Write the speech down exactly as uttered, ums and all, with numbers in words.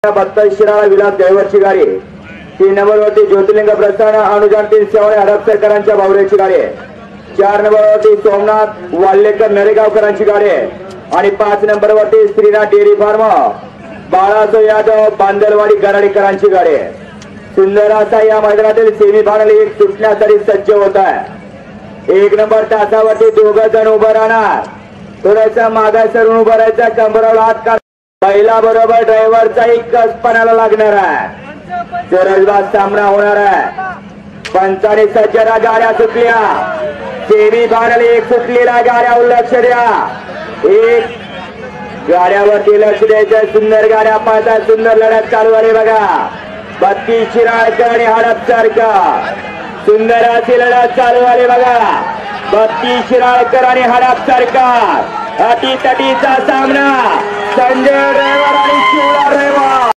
बत्ताईस शिराळा विलास ड्रायव्हरची गाडी, तीन नंबरवरती ज्योतिर्लिंग प्रस्थान अनुजान तीन सेवळे हडपसरकरांच्या बावऱ्याची गाडी, चार नंबरवरती सोमनाथ वाल्लेकर नरेगावकरांची गाडी आणि पाच नंबरवरती श्रीनाथ डेअरी फार्म बाळासो यादव बांदलवाडी गराडीकरांची गाडी। सुंदर असा या मैदानातील सेमी फायनल एक सुटण्यासाठी सज्ज होत आहे। एक नंबर तासावरती दोघ जण उभं राहणार, थोडासा मागास सरून उभं राहायचा, कंबराला हात काढ, पहिला बरोबर ड्रायव्हरचा एक कसपणाला लागणार आहे, जरजबाज सामना होणार आहे। पंचाने सज्जरा गाड्या सुटल्या, सेमी फायनल एक सुटलेल्या गाड्या लक्ष द्या, एक गाड्यावरती लक्ष द्यायचं, सुंदर गाड्या पाहता, सुंदर लढत चालू आहे बघा। बत्तीस शिराळकर आणि हडपसरकर, सुंदर अशी लढत चालू आहे बघा। बत्तीस शिराळकर आणि हडपसरकर, अटी तटीचा सामना, संजय ड्रायव्हर आणि शिवला ड्रायव्हर